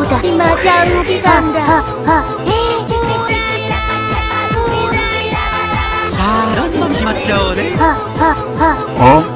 だ。今じゃんじさんだ。さあどんどんしまっちゃおうね。 あ